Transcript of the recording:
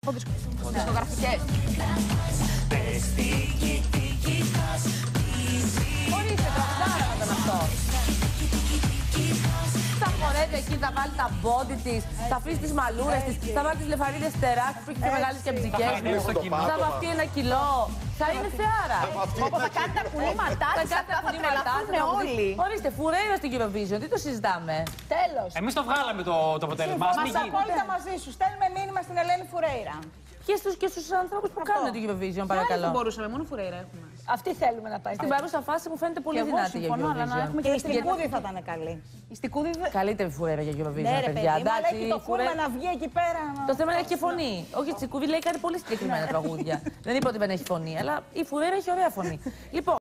Δισκογραφικές. Ορίστε, τραγουδάρα να ήταν αυτό. Θα χορεύει εκεί, θα βάλει τα μπόντι της, θα αφήσει τις μαλούρες της, θα βάλει τις λεφαρίδες τεράστιες που έχει και μεγάλες και μπτζικές. Θα βαφτεί 1 κιλό. Θα είναι θεάρα. Όπως θα κάνει τα πουλήματά της, θα τρελαθούν όλοι. Ορίστε, Φουρέιρα στην Eurovision, τι το συζητάμε. Τέλος. Εμείς το βγάλαμε το αποτέλεσμα. Είμαστε απόλυτα μαζί σου. Στέλνουμε μήνυμα στην Ελένη Φουρέιρα. Και στους ανθρώπους που κάνουν την Eurovision, παρακαλώ. Δεν μπορούσαμε, μόνο Φουρέιρα έχουμε. Αυτή θέλουμε να πάει. Στην παρούσα φάση μου φαίνεται πολύ δυνατή για Eurovision. Και η Στικούδη θα ήταν καλή. Η Στικούδη δεν. Καλύτερη Φουρέιρα για Eurovision, Ναι, ρε παιδιά. παιδί, αλλά έχει το κούρμα να βγει εκεί πέρα. Το θέμα είναι έχει και φωνή. Όχι, η Τσικούδη λέει κάτι πολύ συγκεκριμένα τραγούδια. Δεν είπα ότι δεν έχει φωνή, αλλά η Φουρέιρα έχει ωραία φωνή. Λοιπόν.